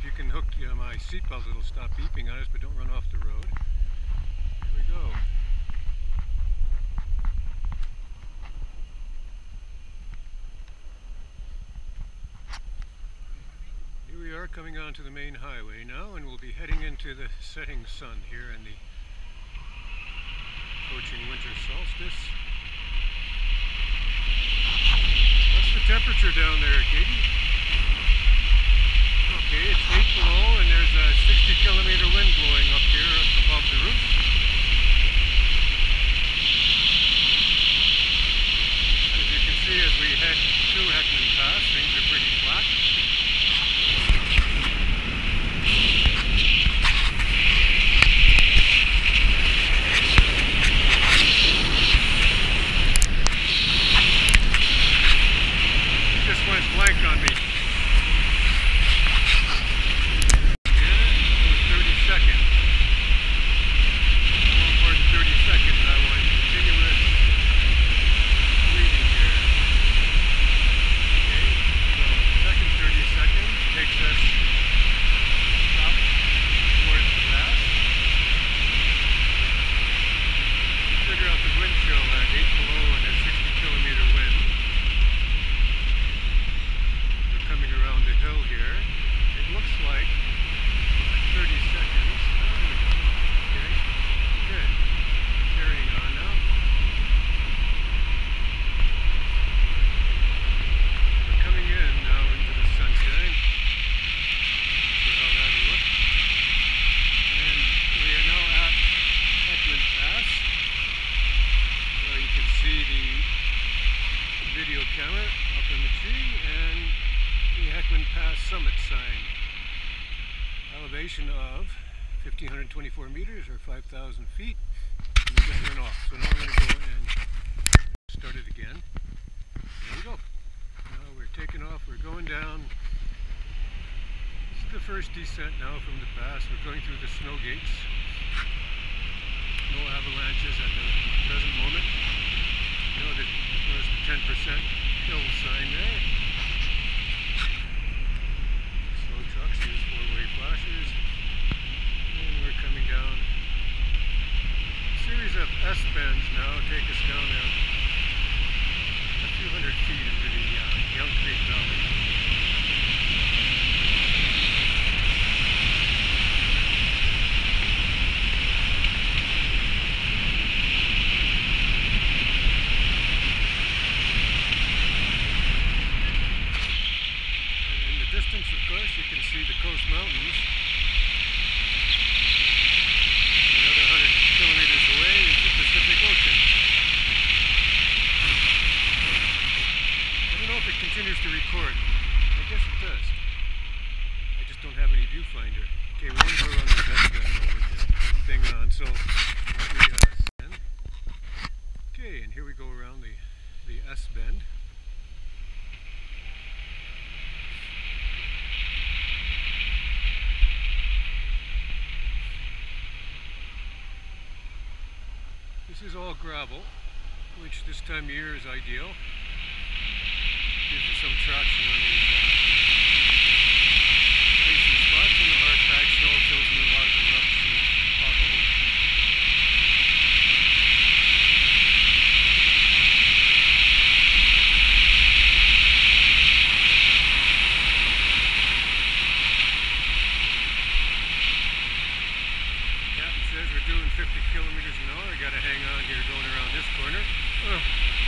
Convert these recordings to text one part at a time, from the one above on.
you can hook my seatbelt, it'll stop beeping on us, but don't run off the road. Here we go. Here we are coming onto the main highway now, and we'll be heading into the setting sun here in the approaching winter solstice. What's the temperature down there, Katie? Okay, it's 8 below, and there's a 60-kilometer wind blowing up here above the roof. As you can see, as we head through Heckman Pass, things are pretty flat. It just went blank on me. Camera up in the tree, and the Heckman Pass summit sign. Elevation of 1,524 meters or 5,000 feet. And we just went off. So now I'm going to go and start it again. There we go. Now we're taking off. We're going down. This is the first descent now from the pass. We're going through the snow gates. No avalanches at the present moment. You know, there's the 10% hill sign there. Slow trucks use four-way flashers. And we're coming down. A series of S-bends now take us down a few hundred feet into the Young Creek Valley. Of course, you can see the Coast Mountains. Another 100 kilometers away is the Pacific Ocean. I don't know if it continues to record. I guess it does. I just don't have any viewfinder. Okay, we're going to go around the best bend with the thing on, so okay, and here we go around the S bend. This is all gravel, which this time of year is ideal. Gives you some traction on these icy spots, and the hard packed snow fills in a lot of the ruts and potholes. Captain says we're doing 50 kilometers an hour. I gotta hang on here going around this corner. Oh.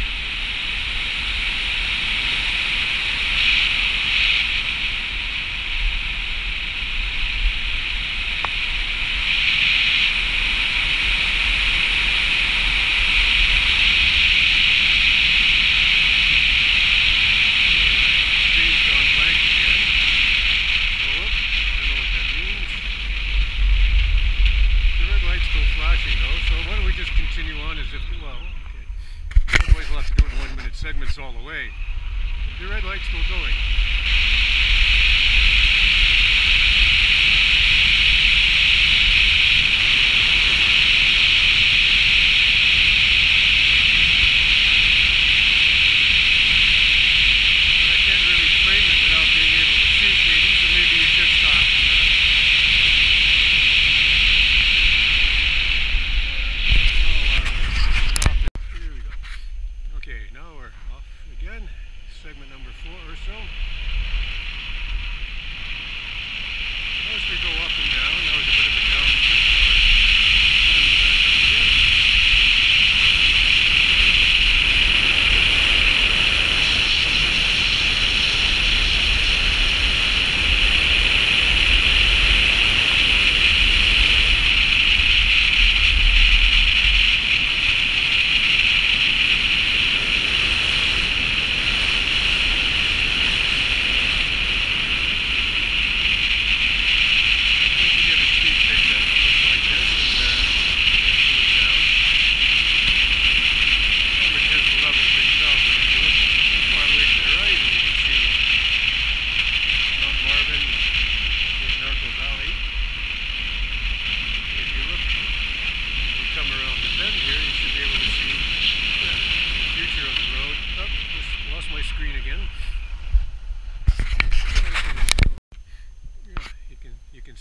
Continue on as if, well, okay. Otherwise we'll have to do it in 1 minute segments all the way. The red light's still going. But I can't really frame it without being able to see, Katie, so maybe you should stop.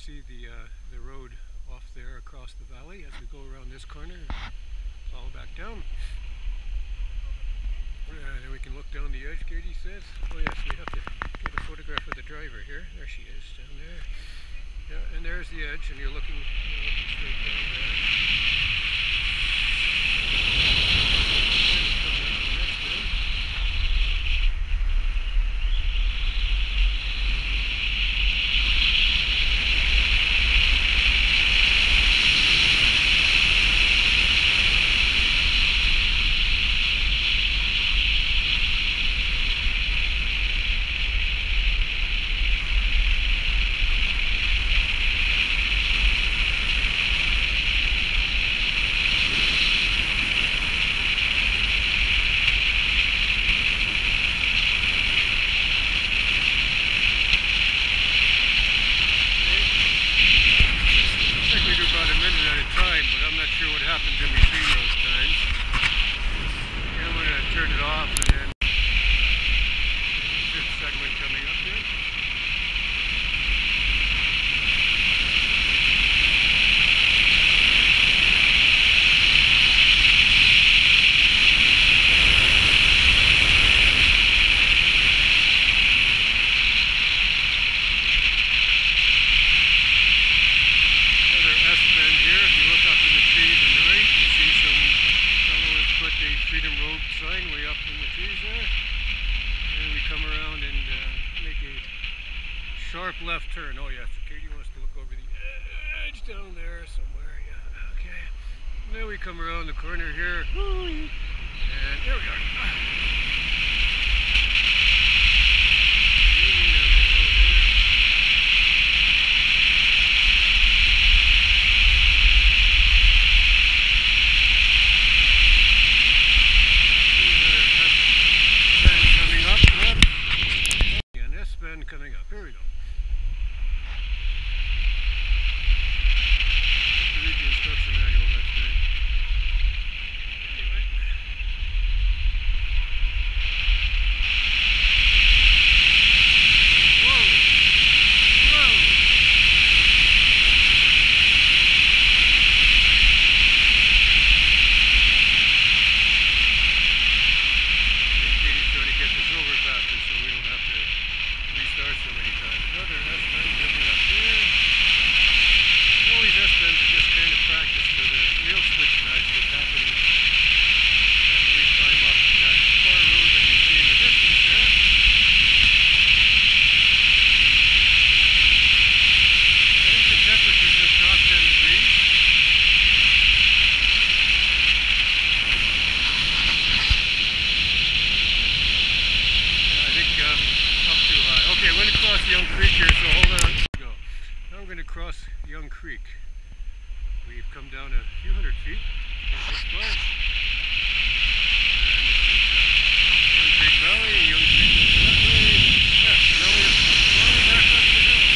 see the road off there across the valley as we go around this corner and follow back down. And we can look down the edge, Katie says. Oh yes, we have to get a photograph of the driver here. There she is, down there. Yeah, and there's the edge, and you're looking straight down there. Sharp left turn. Oh yes, Katie wants to look over the edge down there somewhere. Yeah, okay. And then we come around the corner here. And there we are. Coming up. Here we go. Have to read the instruction manual next time. Anyway. Whoa! Whoa! Katie's trying to get this over faster so we don't have to restart so many times. Another S-bend coming up here. All these S-bends are just kind of practice for the real switch match that's happening after we climb up that far road that you see in the distance there. I think the temperature just dropped 10 degrees. Okay, I'm going to cross Young Creek here, so hold on. Go. Now I'm going to cross Young Creek. We've come down a few hundred feet in this part. And this is Young Creek Valley, Young Creek goes that way. Yes, now we're going back up the hill.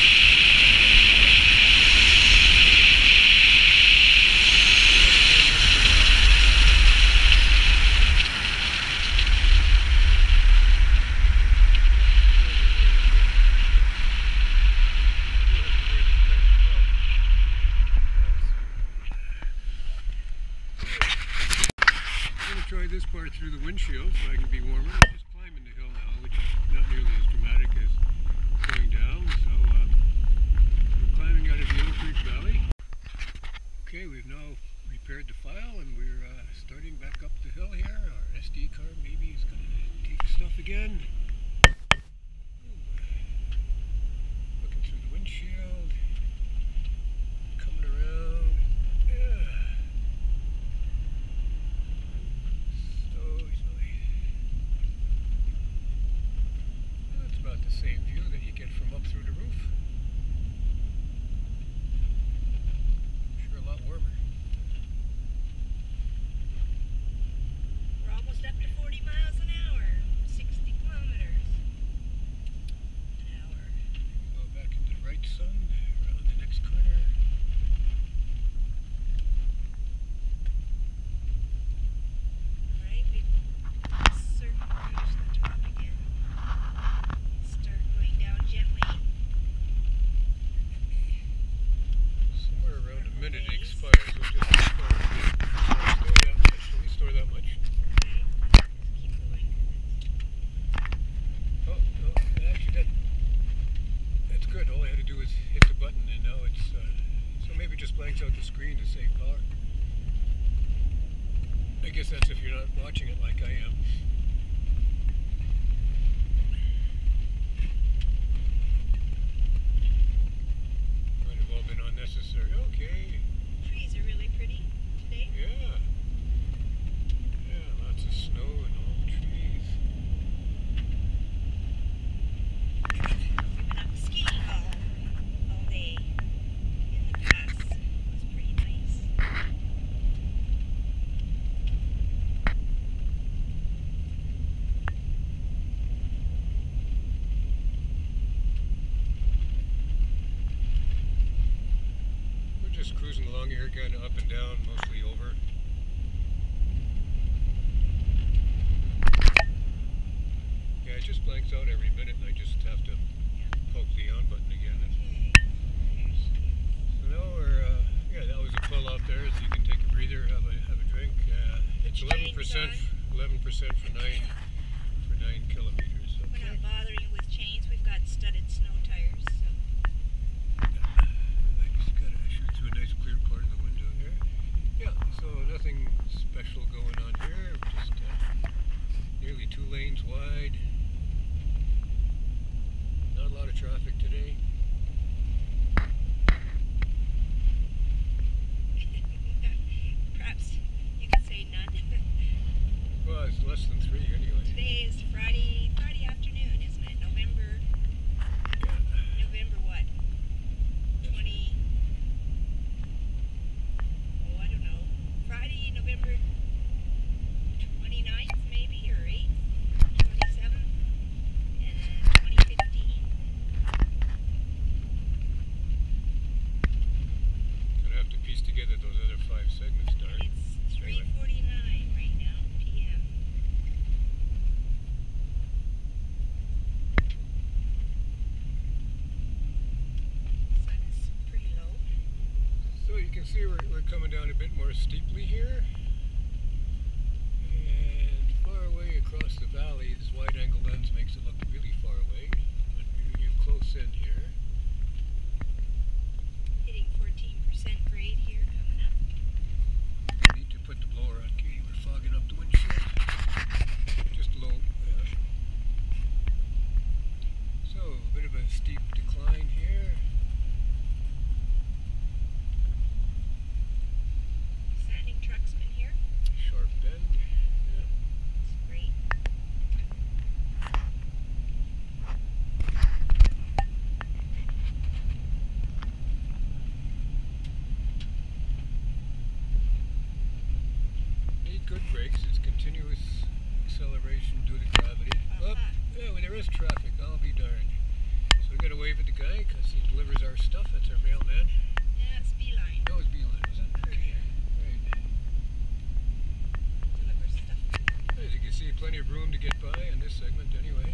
Try this part through the windshield so I can be warmer. I'm just climbing the hill now, which is not nearly as dramatic as going down. So we're climbing out of the Young Creek Valley. Okay, we've now repaired the file and we're starting back up the hill here. Our SD card maybe is going to take stuff again. Looking through the windshield, coming around. Yeah. About the same view that you get from up through the roof. Sure a lot warmer. We're almost up to 40 miles an hour, 60 kilometers an hour. Go back into the right sun. just blanks out the screen to save power. I guess that's if you're not watching it like I am. Might have all been unnecessary. Okay. Trees are really pretty today. Yeah. Yeah, lots of snow and all the trees. We went up skiing all day in the pass. It was pretty nice. We're just cruising along here, kind of up and down, mostly over. Yeah, it just blanks out every minute, and I just have to poke the on button again. And Okay. There she is. so now we're, yeah, that was a pull out there, so you can take a breather, have a drink. It's 11%, 11% for 9 kilometers. We're Okay. not bothering you with chains. We've got studded snow tires. So. I just gotta shoot through a nice clear part of the window here. Yeah, so nothing special going on here. Just nearly 2 lanes wide. Not a lot of traffic today. Perhaps you could say none. Well, it's less than 3 anyway. Today is Friday afternoon, isn't it? November what? 20. Oh, I don't know. Friday, November 29th, maybe, or 8th, 27th, and 2015. Gonna have to piece together those other 5 segments, darn. And it's 3:49 right now, p.m. Sun is pretty low. So you can see we're coming down a bit more steeply here. And far away across the valley, this wide angle lens makes it look really far away. But you're close in here. Hitting 14% grade here coming up. Need to put the blower on, Katie. We're fogging up the windshield. Just low. So, a bit of a steep decline here. Sanding truck's been here. Sharp bend. Yeah. It's great. Need good brakes. It's continuous acceleration due to gravity. Oh, yeah, well, there is traffic. I'll be darned. So we got to wave at the guy because he delivers our stuff. That's our mailman. Yeah, it's beeline. No, it's Beeline, is it? Okay. Right. Deliver stuff. As you can see, plenty of room to get by in this segment anyway.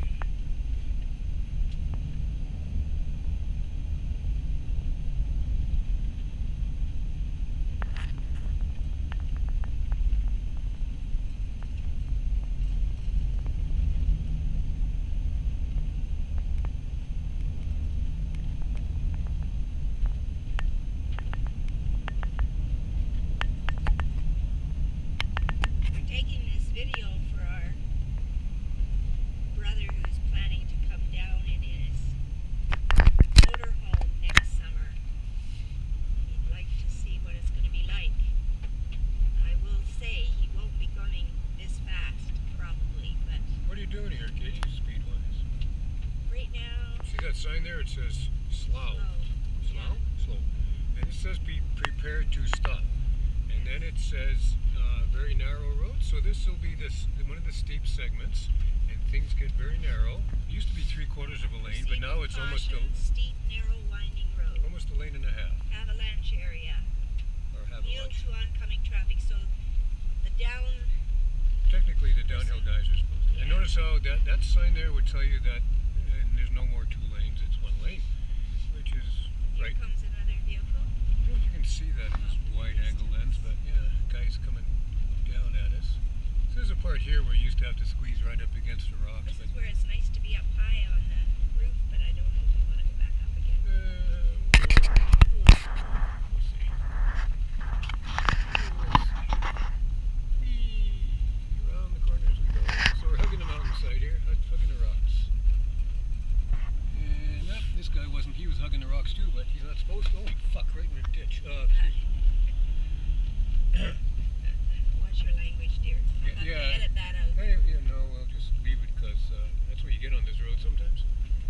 We're taking this video for our brother who's planning to come down in his motorhome next summer. He'd like to see what it's going to be like. I will say he won't be going this fast, probably, but What are you doing here, Katie, speed-wise? right now, See that sign there? It says slow. slow. Slow? Slow. And it says be prepared to stop. And then it says very narrow road. So this will be one of the steep segments, and things get very narrow. It used to be 3/4 of a lane, but now it's almost Caution, steep, narrow, winding road. a lane and a half. Avalanche area. Or Yield avalanche. to oncoming traffic. So the down. Technically, the downhill guys are supposed to. And notice how that sign there would tell you that there's no more 2 lanes, it's 1 lane, which is Here right. comes another vehicle. I don't know if you can see that in this wide angle lens, but yeah, guy's coming down at us. So there's a part here where you used to have to squeeze right up against the rocks. This But is where it's nice to be up high on the roof, but I don't know if I want to go back up again. we'll see. hugging the rocks too, but he's not supposed to. Holy fuck, right in the ditch. Watch your language, dear. I'll have to edit that out. Hey, yeah, no, I'll just leave it because that's what you get on this road sometimes.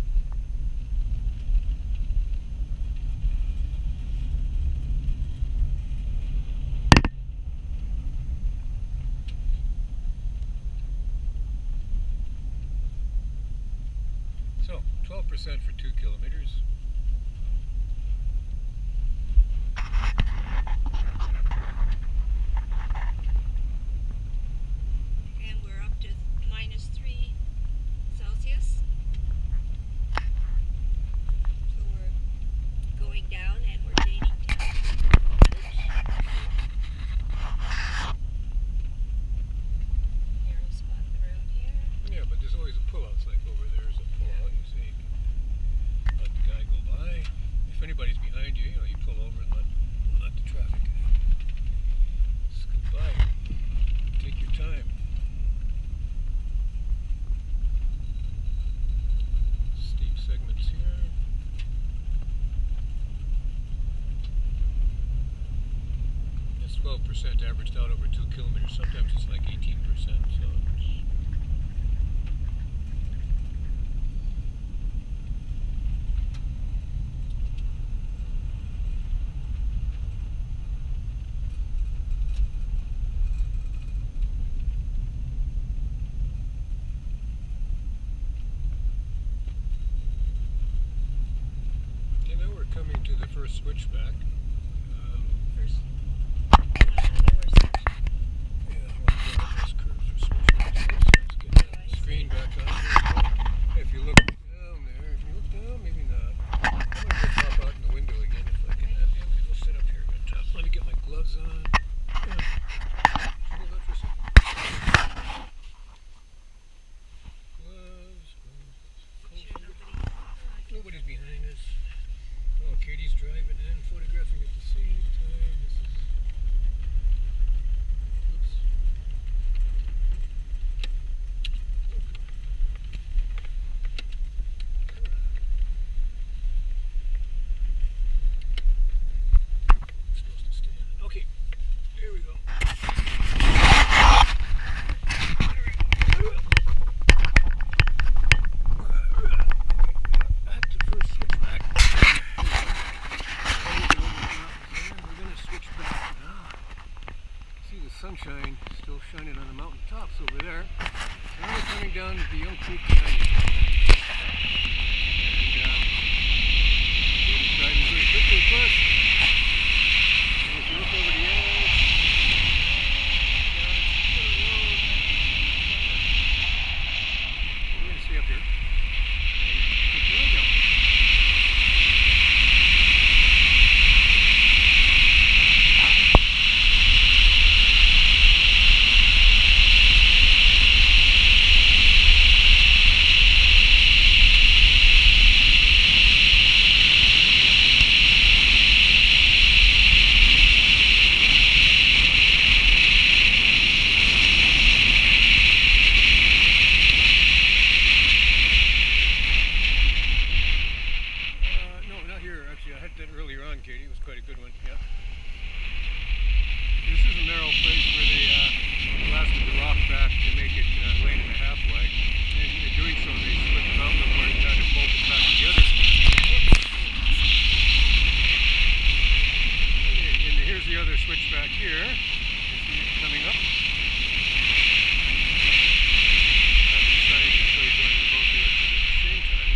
So, 12% for 2 kilometers. And we're up to -3 Celsius. So we're going down and we're gaining time. Narrow spot in the road here. Yeah, but there's always a pull-out, like over there's a pull-out, you see. Let the guy go by. If anybody's behind you, you know, you pull over and let the traffic scoot by. Take your time. Steep segments here. That's 12% averaged out over 2 kilometers. Sometimes it's like 18%. So. Coming to the first switchback. First. Yeah, those curves are switchbacks. Let's get that screen back on. If you look down there, if you look down, maybe not. I'm going to go pop out in the window again if I can. I'm going to go sit up here. Let me get my gloves on. Yeah. Hold that for a second. Gloves. Nobody's behind us. Oh, Katie's driving and photographing at the same time. This is... Oops. It's supposed to stay on. Okay, here we go. At the first switchback. Sunshine still shining on the mountain tops over there. Now we're coming down to the Young Creek Canyon. And we're driving very quickly, of course. And if you look over the edge, we're going to stay up here and take the road down. Katie, it was quite a good one, yeah. This is a narrow place where they blasted the rock back to make it lane and a half wide. And in doing so, they split the mountain apart and tried to bolt it back together. And here's the other switchback here. You see it coming up. I've decided to show you going in both directions at the same time.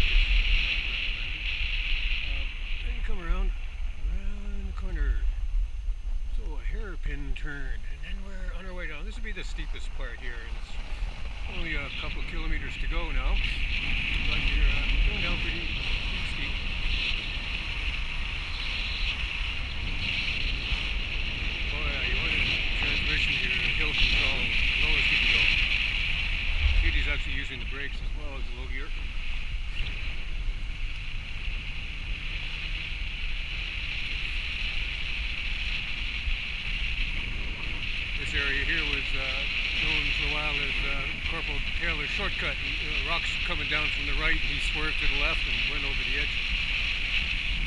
Then you come around the corner. So a hairpin turn, and then we're on our way down. This will be the steepest part here, and it's only a couple kilometers to go now, but you're going down pretty steep. Oh yeah, you want a transmission here, hill control, lowest you can go. Katie's actually using the brakes as well as the low gear. This area here was known for a while as Corporal Taylor's shortcut. Rocks coming down from the right, he swerved to the left and went over the edge.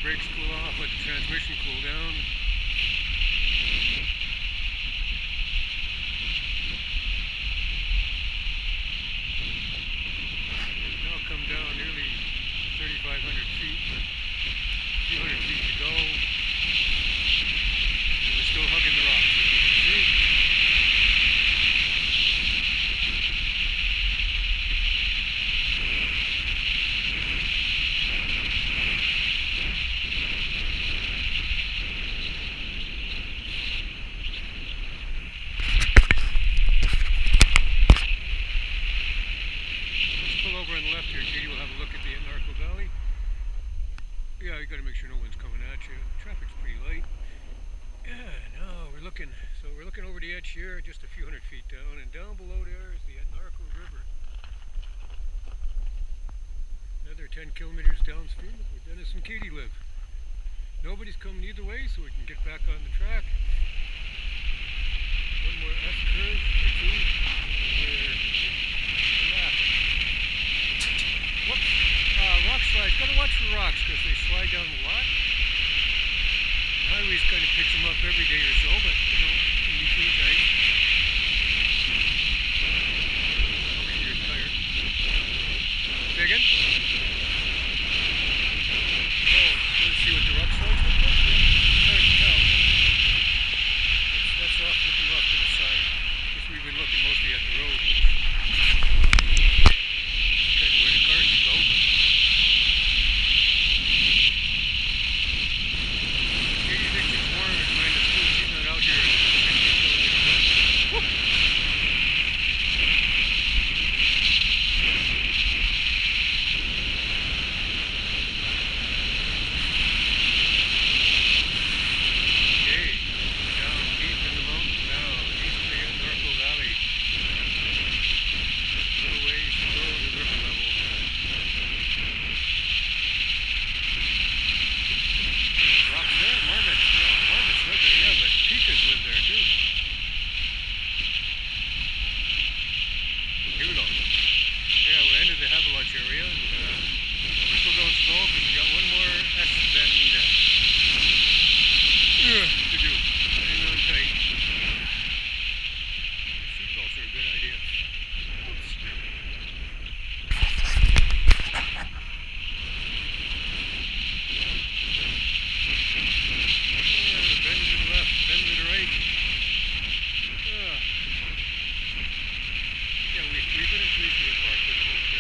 brakes cool off, let the transmission cool down. We've now come down nearly 3,500 feet, a few hundred feet to go. And we're still hugging the rocks, as you can see. Over on the left here, Katie, we'll have a look at the Valley. Yeah, you got to make sure no one's coming at you. Traffic's pretty light. Yeah, no, we're looking over the edge here, just a few hundred feet down, and down below there is the River. Another 10 kilometers downstream is where Dennis and Katie live. Nobody's coming either way, so we can get back on the track. One more S curve or two. Whoops, rock slides. Gotta watch for rocks because they slide down a lot. The highways kind of picks them up every day or so, but you know, in between times. Okay, you're tired. Say again? Oh, let's see what the rock slides look like. Yeah, hard to tell. That's off, looking off to the side. Because we've been looking mostly at the road. Area, and we're still going slow because we got one more S bend to do. Hang on tight. Seatbelts are a good idea. Oops. Bend to the left, bend to the right. Yeah, we've been in Tweedsmuir Park for the whole trip.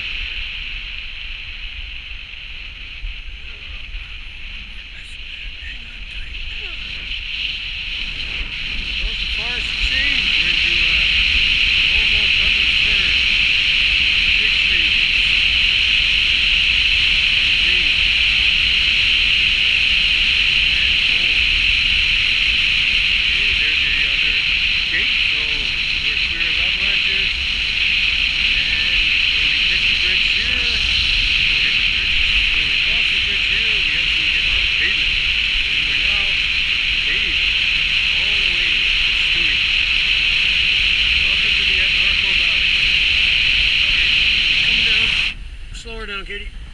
Slow her down, Katie.